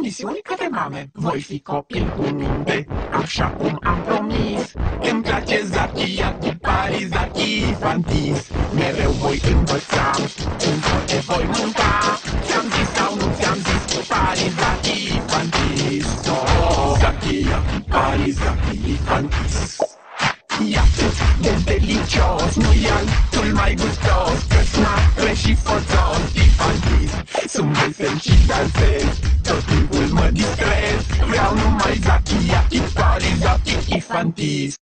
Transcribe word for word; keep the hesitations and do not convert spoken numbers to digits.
promisiuni către mame. Voi fi copil cu minte, așa cum am promis. Îmi place Zaki, Yaki, Pari, Zaki, Ifantis. Mereu voi învăța, încă te voi mânca. Ți-am zis sau nu ți-am zis, Pari, Zaki, Ifantis. Oh, Zaki, Yaki, Pari, Zaki, Ifantis. Iată de delicios, nu-i altul mai gustos, că-s mare și forțos. Ifantis, sunt vesel și dansez, tot timpul mă distrez. Vreau numai Zaki, Yaki, Pari, Zaki, Ifantis.